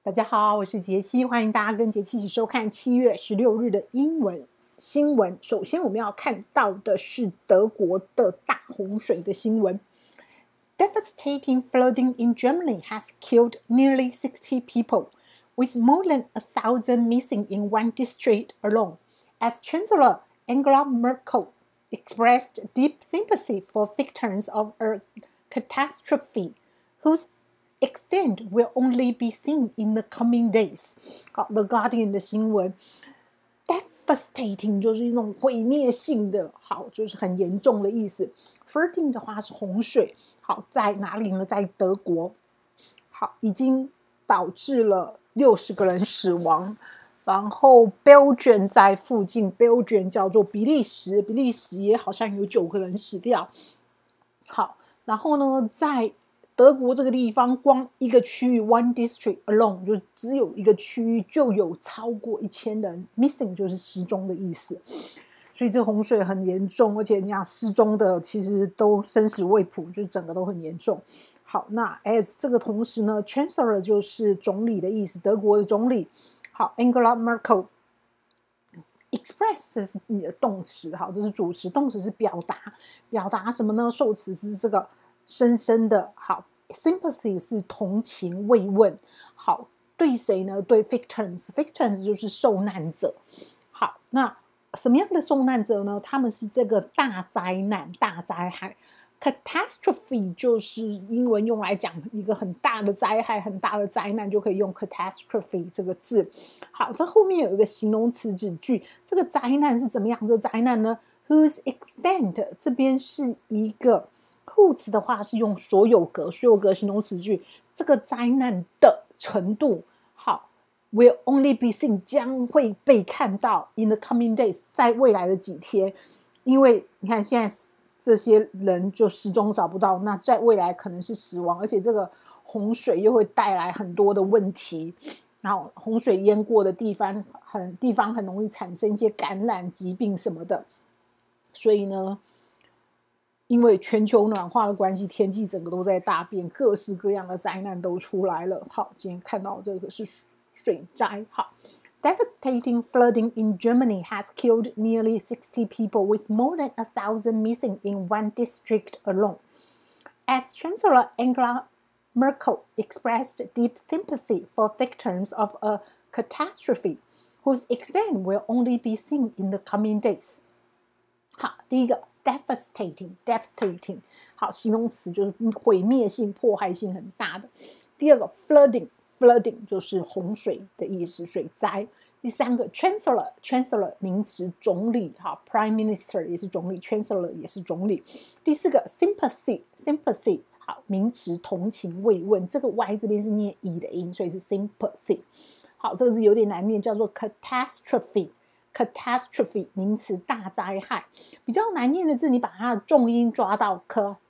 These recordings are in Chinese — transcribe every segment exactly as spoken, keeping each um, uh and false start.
大家好，我是杰西，欢迎大家跟杰西一起收看七月十六日的英文新闻。首先我们要看到的是德国的大洪水的新闻。Devastating flooding in Germany has killed nearly sixty people, with more than a thousand missing in one district alone, as Chancellor Angela Merkel expressed deep sympathy for victims of a catastrophe, whose extent will only be seen in the coming days. 好 ，The Guardian 的新闻 ，devastating 就是一种毁灭性的，好，就是很严重的意思。flooding 的话是洪水，好，在哪里呢？在德国，好，已经导致了六十个人死亡。然后 Belgium 在附近 ，Belgium 叫做比利时，比利时也好像有九个人死掉。好，然后呢，在德国这个地方，光一个区域 one district alone 就只有一个区域就有超过一千人 missing 就是失踪的意思，所以这洪水很严重，而且你看失踪的其实都生死未卜，就整个都很严重。好，那 as 这个同时呢 ，Chancellor 就是总理的意思，德国的总理。好 ，Angela Merkel express 这是你的动词，好，这是主词，动词是表达，表达什么呢？受词是这个深深的，好 ，sympathy 是同情慰问，好，对谁呢？对 victims，victims 就是受难者。好，那什么样的受难者呢？他们是这个大灾难、大灾害。catastrophe 就是英文用来讲一个很大的灾害、很大的灾难，就可以用 catastrophe 这个字。好，这后面有一个形容词子句，这个灾难是怎么样子的灾难呢 ？Whose extent 这边是一个 whose 的话是用所有格，所有格形容词句，这个灾难的程度，好 ，will only be seen 将会被看到 in the coming days 在未来的几天，因为你看现在。这些人就失踪找不到，那在未来可能是死亡，而且这个洪水又会带来很多的问题。然后洪水淹过的地方很地方很容易产生一些感染疾病什么的，所以呢，因为全球暖化的关系，天气整个都在大变，各式各样的灾难都出来了。好，今天看到这个是水灾，好。Devastating flooding in Germany has killed nearly sixty people, with more than a thousand missing in one district alone. As Chancellor Angela Merkel expressed deep sympathy for victims of a catastrophe, whose extent will only be seen in the coming days. 好，第一个 devastating, devastating， 好，形容词就是毁灭性、迫害性很大的。第二个 flooding。flooding 就是洪水的意思，水灾。第三个 chancellor chancellor 名词总理，好 prime minister 也是总理 chancellor 也是总理。第四个 sympathy sympathy 好名词同情慰问，这个 y 这边是念 e 的音，所以是 sympathy。好，这个字有点难念，叫做 catastrophe catastrophe 名词大灾害。比较难念的字，你把它的重音抓到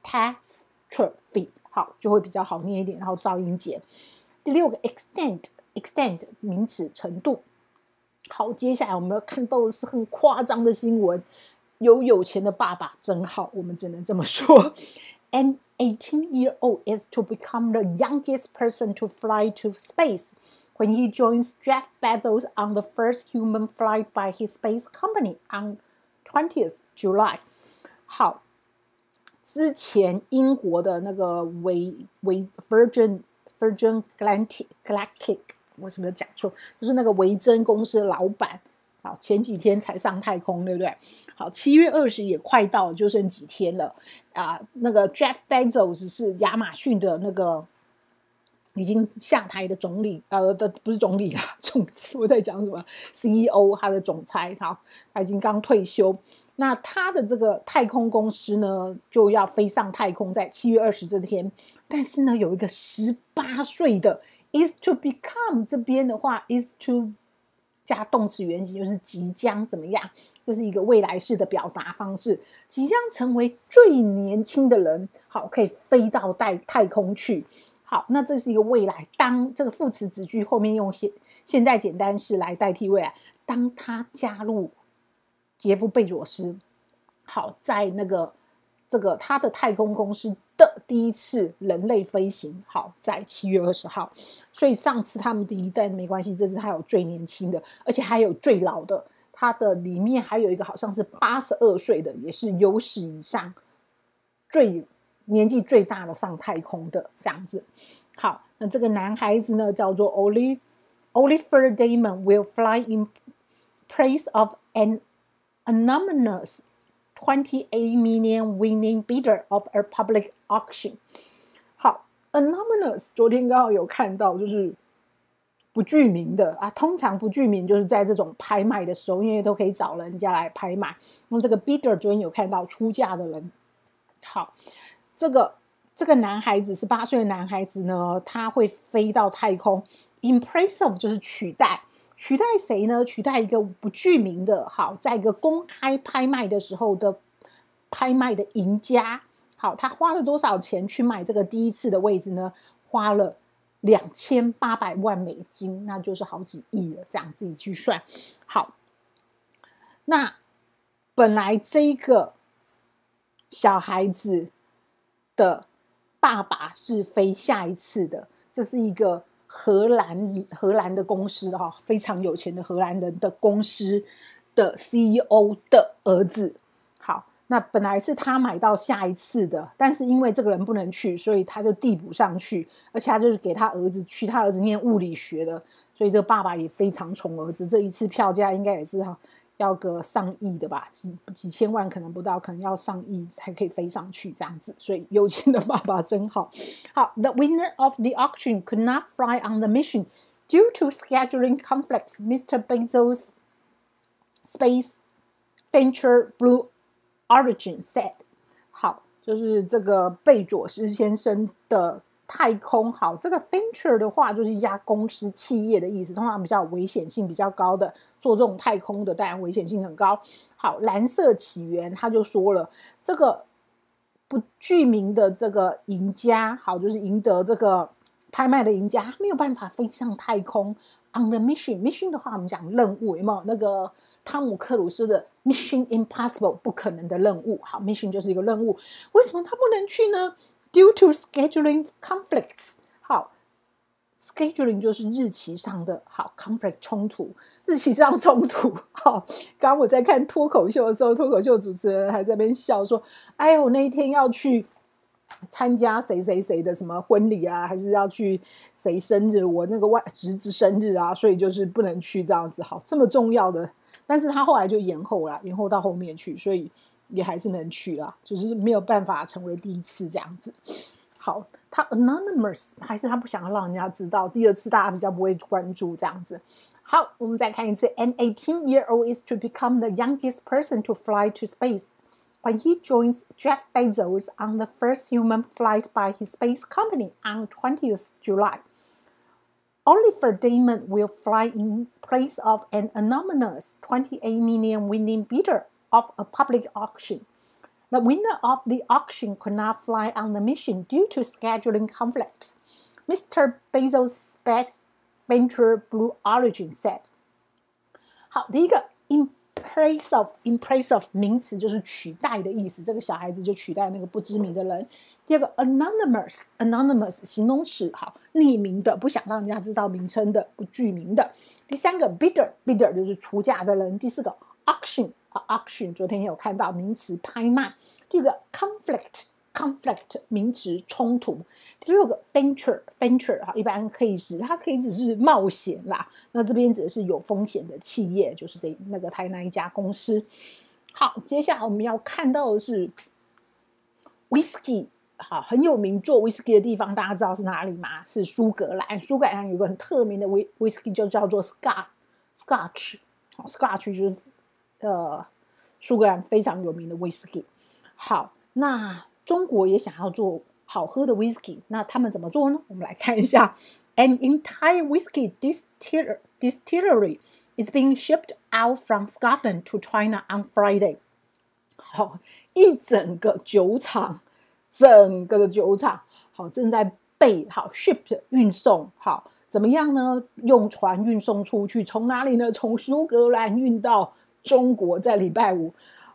catastrophe， 好就会比较好念一点，然后噪音节。第六个 extent extent 名词程度。好，接下来我们要看到的是很夸张的新闻，有有钱的爸爸真好，我们只能这么说。An eighteen-year-old is to become the youngest person to fly to space when he joins Jeff Bezos on the first human flight by his space company on twentieth July。好，之前英国的那个维维 Virgin Virgin Galactic Galactic， 我是不是讲错？就是那个维珍公司的老板，好，前几天才上太空，对不对？好，七月二十也快到了，就剩几天了啊！那个 Jeff Bezos 是亚马逊的那个已经下台的总理，呃，的不是总理啦，总我在讲什么 ？C E O 他的总裁，好，他已经刚退休。那他的这个太空公司呢，就要飞上太空，在七月二十这天。但是呢，有一个十八岁的 is to become 这边的话 is to 加动词原形，就是即将怎么样？这是一个未来式的表达方式，即将成为最年轻的人，好，可以飞到太太空去。好，那这是一个未来。当这个副词子句后面用现现在简单式来代替未来，当他加入杰夫贝佐斯，好，在那个这个它的太空公司的第一次人类飞行，好，在七月二十号。所以上次他们第一代没关系，这次还有最年轻的，而且还有最老的，它的里面还有一个好像是八十二岁的，也是有史以上最年纪最大的上太空的这样子。好，那这个男孩子呢叫做 Oliver Damon will fly in place of an anonymous twenty-eight million winning bidder of a public auction。 好， anonymous 昨天刚好有看到，就是不具名的啊，通常不具名就是在这种拍卖的时候，因为都可以找人家来拍卖。那这个 bidder 昨天有看到出价的人。好，这个这个男孩子十八岁的男孩子呢，他会飞到太空 in place of 就是取代取代谁呢？取代一个不具名的，好，在一个公开拍卖的时候的拍卖的赢家。好，他花了多少钱去买这个第一次的位置呢？花了两千八百万美金，那就是好几亿了，这样自己去算。好，那本来这个小孩子的爸爸是飞下一次的，这是一个荷兰荷兰的公司哈，非常有钱的荷兰人的公司的 C E O 的儿子。好，那本来是他买到下一次的，但是因为这个人不能去，所以他就递补上去，而且他就是给他儿子去，他儿子念物理学的，所以这个爸爸也非常宠儿子。这一次票价应该也是要个上亿的吧，几几千万可能不到，可能要上亿才可以飞上去这样子，所以有钱的爸爸真好。好 ，The winner of the auction could not fly on the mission due to scheduling conflicts. Mister Bezos' space venture Blue Origin said. 好，就是这个贝佐斯先生的太空，好，这个 venture 的话就是一家公司企业的意思，通常比较危险性比较高的，做这种太空的当然危险性很高。好，蓝色起源他就说了，这个不具名的这个赢家，好，就是赢得这个拍卖的赢家，他没有办法飞上太空 on the mission mission 的话我们讲任务，有没有那个汤姆克鲁斯的 Mission Impossible 不可能的任务。好， mission 就是一个任务，为什么他不能去呢？Due to scheduling conflicts. 好 scheduling 就是日期上的，好 conflict 冲突，日期上冲突。好，刚刚我在看脱口秀的时候，脱口秀主持人还在那边笑说，哎呦，那一天要去参加谁谁谁的什么婚礼啊，还是要去谁生日，我那个外侄子生日啊，所以就是不能去这样子。好，这么重要的，但是他后来就延后了，延后到后面去，所以也还是能去啦，就是没有办法成为第一次这样子。好，他 anonymous 还是他不想要让人家知道，第二次大家比较不会关注这样子。好，我们再看一次。An eighteen-year-old is to become the youngest person to fly to space when he joins Jeff Bezos on the first human flight by his space company on twentieth July. Oliver Damon will fly in place of an anonymous twenty-eight million winning bidder of a public auction. The winner of the auction could not fly on the mission due to scheduling conflicts, Mister Bezos' space venture Blue Origin said. 好，第一个 in place of in place of 名词就是取代的意思，这个小孩子就取代那个不知名的人。第二个 anonymous anonymous 形容词，好，匿名的，不想让人家知道名称的，不具名的。第三个 bidder bidder 就是出价的人。第四个 auction auction 昨天也有看到名词拍卖。第五个 conflict conflict 名词冲突。第六个 venture venture 一般可以指它可以只是冒险啦，那这边指的是有风险的企业，就是这那个台南一家公司。好，接下来我们要看到的是 whisky。好，很有名做 whisky 的地方，大家知道是哪里吗？是苏格兰。苏格兰有个很特名的 whisky 就叫做 Scotch Scotch Scotch 就是呃苏格兰非常有名的 whisky。好，那中国也想要做好喝的 whisky， 那他们怎么做呢？我们来看一下。An entire whisky distiller, distillery is being shipped out from Scotland to China on Friday. 好，一整个酒厂。整个的酒厂好正在被好 ship 运送，好怎么样呢？用船运送出去，从哪里呢？从苏格兰运到中国，在礼拜五。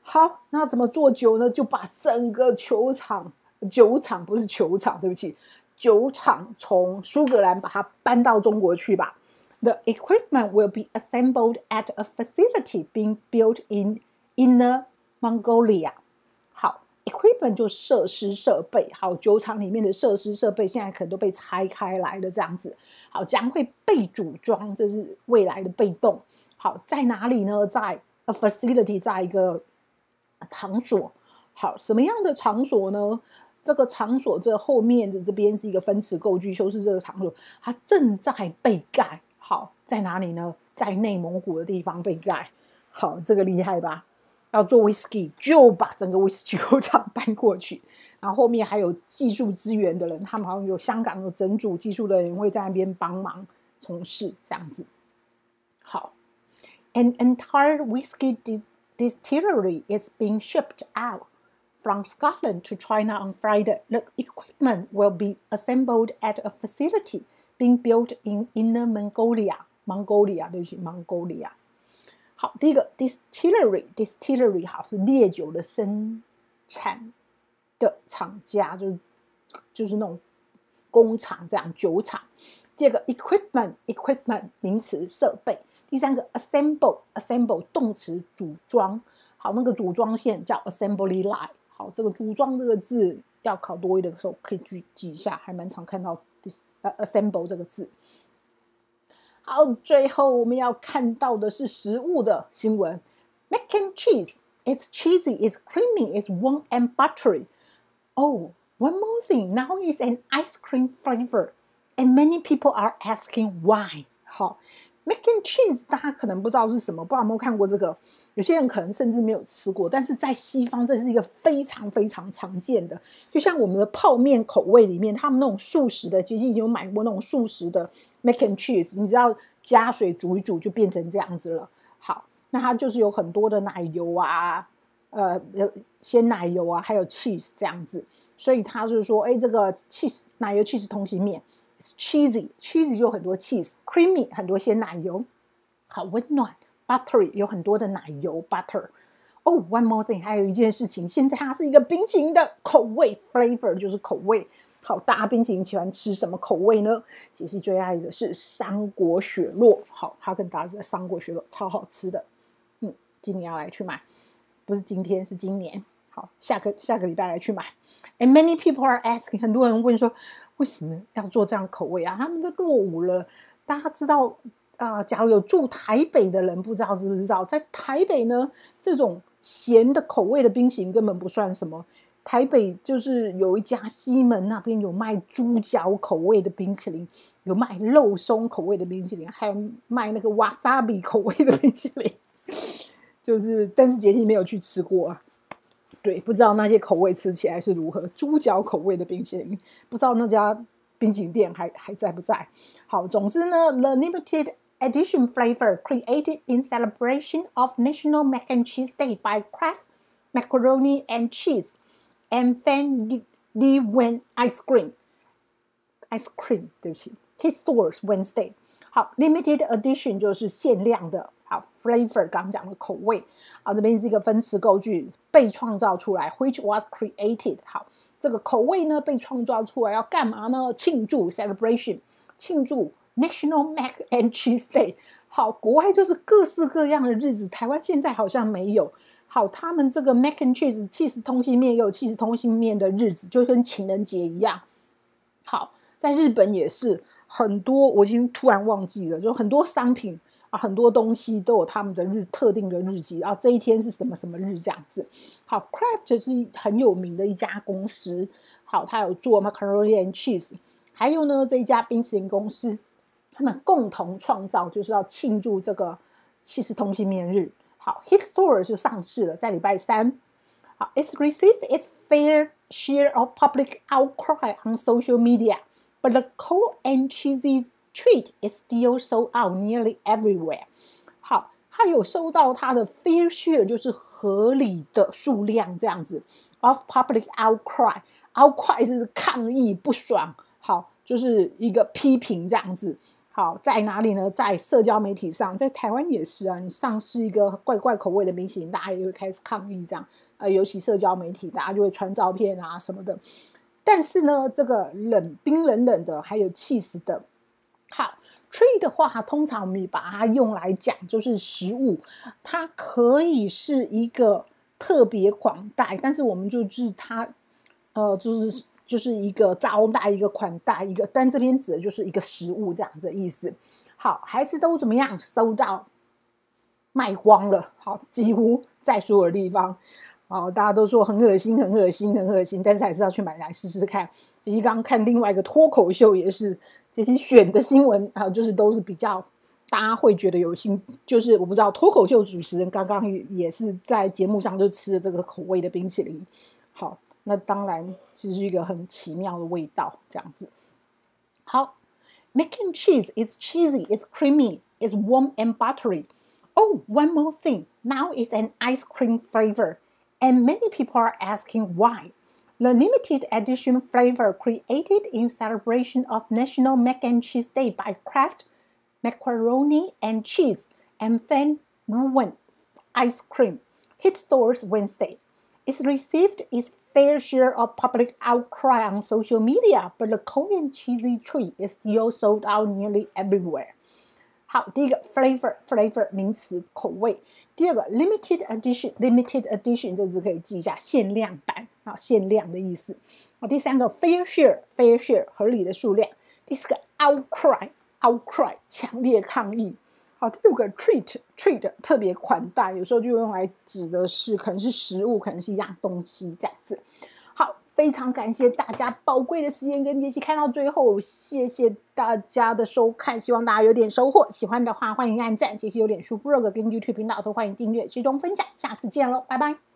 好，那怎么做酒呢？就把整个球场，酒厂不是球场，对不起，酒厂从苏格兰把它搬到中国去吧。The equipment will be assembled at a facility being built in Inner Mongolia. 好 ，equipment 就设施设备，好，酒厂里面的设施设备现在可能都被拆开来了，这样子，好，将会被组装，这是未来的被动。好，在哪里呢？在 a facility， 在一个场所。好，什么样的场所呢？这个场所这后面的这边是一个分词构句，修饰这个场所，它正在被盖。好，在哪里呢？在内蒙古的地方被盖。好，这个厉害吧？要做 whisky， 就把整个 whisky 酒厂搬过去。然后后面还有技术资源的人，他们好像有香港有整组技术的人会在那边帮忙从事这样子。好 ，an entire whisky distillery is being shipped out from Scotland to China on Friday. The equipment will be assembled at a facility being built in Inner Mongolia. Mongolia 对不起 Mongolia。好，第一个 distillery distillery 好是烈酒的生产的厂家，就是就是那种工厂这样酒厂。第二个 equipment equipment 名词设备。第三个 assemble assemble 动词组装。好，那个组装线叫 assembly line。好，这个组装这个字要考多一点的时候可以去记一下，还蛮常看到 this, uh, assemble 这个字。好，最后我们要看到的是食物的新闻。Mac and cheese, it's cheesy, it's creamy, it's warm and buttery. Oh, one more thing, now it's an ice cream flavor, and many people are asking why. 好 ，Mac and cheese 大家可能不知道是什么，不知道有没有看过这个？有些人可能甚至没有吃过，但是在西方这是一个非常非常常见的，就像我们的泡面口味里面，他们那种素食的，其实已经有买过那种素食的 mac and cheese， 你知道加水煮一煮就变成这样子了。好，那它就是有很多的奶油啊，呃，鲜奶油啊，还有 cheese 这样子，所以它就是说，哎，这个 cheese 奶油 cheese 通心面 cheesy cheesy 就有很多 cheese creamy 很多鲜奶油，好温暖。Buttery 有很多的奶油 butter。哦、oh, one more thing， 还有一件事情，现在它是一个冰淇淋的口味 ，flavor 就是口味。好，大家冰淇淋喜欢吃什么口味呢？杰西最爱的是桑果雪酪。好，哈根达斯的桑果雪酪超好吃的。嗯，今年要来去买，不是今天，是今年。好，下个下个礼拜来去买。And many people are asking， 很多人问说，为什么要做这样口味啊？他们都落伍了。大家知道。啊、呃，假如有住台北的人，不知道知不知道，在台北呢，这种咸的口味的冰淇淋根本不算什么。台北就是有一家西门那边有卖猪脚口味的冰淇淋，有卖肉松口味的冰淇淋，还有卖那个 wasabi 口味的冰淇淋。就是，但是杰西没有去吃过啊。对，不知道那些口味吃起来是如何。猪脚口味的冰淇淋，不知道那家冰淇淋店还还在不在？好，总之呢 ，the limited edition flavor created in celebration of National Mac and Cheese Day by Kraft Macaroni and Cheese and Van Leeuwen Ice Cream. Ice cream, 对不起 Hit Stores Wednesday. 好 ，limited edition 就是限量的。好 ，flavor 刚讲的口味。好，这边是一个分词构句，被创造出来 ，which was created. 好，这个口味呢被创造出来要干嘛呢？庆祝 celebration， 庆祝。National Mac and Cheese Day， 好，国外就是各式各样的日子，台湾现在好像没有。好，他们这个 Mac and Cheese cheese 通心面也有 cheese 通心面的日子，就跟情人节一样。好，在日本也是很多，我已经突然忘记了，就很多商品啊，很多东西都有他们的日特定的日期啊，这一天是什么什么日这样子。好 ，Kraft 是很有名的一家公司，好，它有做 macaroni and cheese， 还有呢这一家冰淇淋公司。他们共同创造就是要庆祝这个七十通心面日。好 ，Hit Store 就上市了，在礼拜三。好 ，It's received its fair share of public outcry on social media, but the cold and cheesy treat is still sold out nearly everywhere. 好，它有收到它的 fair share， 就是合理的数量这样子 of public outcry。outcry 是抗议不爽，好，就是一个批评这样子。 好，在哪里呢？在社交媒体上，在台湾也是啊。你上市一个怪怪口味的冰淇淋，大家也会开始抗议这样。呃，尤其社交媒体，大家就会传照片啊什么的。但是呢，这个冷冰冷冷的，还有cheese的，好 treat 的话，通常我们把它用来讲就是食物，它可以是一个特别款待，但是我们就是它，呃，就是。就是一个招待，一个款待，一个，但这边指的就是一个食物这样子的意思。好，还是都怎么样收到卖光了，好，几乎在所有地方，好，大家都说很恶心，很恶心，很恶心，但是还是要去买来试试看。杰西刚刚看另外一个脱口秀也是，杰西选的新闻啊，就是都是比较大家会觉得有心，就是我不知道脱口秀主持人刚刚也是在节目上就吃了这个口味的冰淇淋，好。那当然是一个很奇妙的味道，这样子。好 ，mac and cheese is cheesy, it's creamy, it's warm and buttery. Oh, one more thing. Now it's an ice cream flavor, and many people are asking why. The limited edition flavor created in celebration of National Mac and Cheese Day by Kraft Macaroni and Cheese and Van Leeuwen Ice Cream hit stores Wednesday.It's received its fair share of public outcry on social media, but the Korean cheesy treat is still sold out nearly everywhere. 好，第一个 flavor flavor 名词口味，第二个 limited edition limited edition 这字可以记一下，限量版啊，限量的意思。好，第三个 fair share fair share 合理的数量，第四个 outcry outcry 强烈抗议。好，第五个 treat treat 特别款待，有时候就用来指的是可能是食物，可能是一样东西这样子。好，非常感谢大家宝贵的时间跟杰西看到最后，谢谢大家的收看，希望大家有点收获。喜欢的话欢迎按赞，杰西有脸书、blog 跟 YouTube 频道都欢迎订阅，追踪分享。下次见喽，拜拜。